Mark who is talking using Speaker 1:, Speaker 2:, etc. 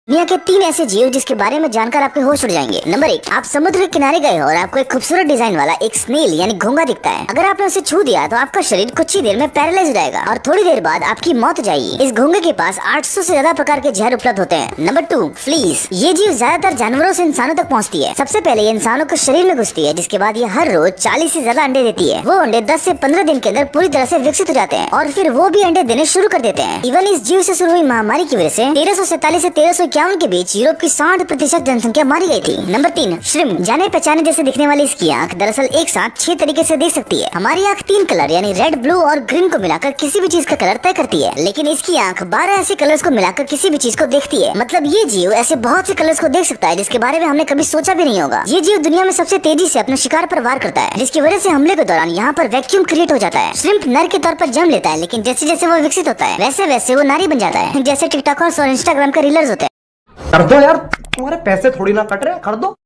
Speaker 1: दुनिया के 3 ऐसे जीव जिसके बारे में जानकर आपके होश उड़ जाएंगे। नंबर 1, आप समुद्र के किनारे गए हो और आपको एक खूबसूरत डिजाइन वाला एक स्नेल यानी घोंगा दिखता है। अगर आपने उसे छू दिया तो आपका शरीर कुछ ही देर में पैरालाइज हो जाएगा और थोड़ी देर बाद आपकी मौत हो जाएगी। इस घोंगे के पास 800 से ज्यादा प्रकार के जहर उपलब्ध होते हैं। Number 2, fleas. ये जीव ज्यादातर जानवरों से इंसानों तक पहुँचती है। सबसे पहले ये इंसानों के शरीर में घुसती है, जिसके बाद ये हर रोज 40 से ज्यादा अंडे देती है। वो अंडे 10 से 15 दिन के अंदर पूरी तरह से विकसित हो जाते हैं और फिर वो भी अंडे देने शुरू कर देते हैं। इवन इस जीव से शुरू हुई महामारी की वजह से 1347 से 1351 के बीच यूरोप की 60% जनसंख्या मारी गई थी। Number 3, shrimp. जाने पहचाने जैसे दिखने वाली इसकी आंख दरअसल एक साथ 6 तरीके से देख सकती है। हमारी आंख 3 कलर यानी रेड, ब्लू और ग्रीन को मिलाकर किसी भी चीज का कलर तय करती है, लेकिन इसकी आंख 12 ऐसे कलर्स को मिलाकर किसी भी चीज को देखती है। मतलब ये जीव ऐसे बहुत से कलर्स को देख सकता है जिसके बारे में हमने कभी सोचा भी नहीं होगा। ये जीव दुनिया में सबसे तेजी से अपने शिकार पर वार करता है, जिसकी वजह से हमले के दौरान यहाँ पर वैक्यूम क्रिएट हो जाता है। श्रिम्प नर के तौर पर जन्म लेता है, लेकिन जैसे जैसे वो विकसित होता है वैसे वैसे वो नारी बन जाता है, जैसे टिकटॉकर्स और इंस्टाग्राम के रीलर्स होते हैं।
Speaker 2: कर दो यार, तुम्हारे पैसे थोड़ी ना कट रहे, कर दो।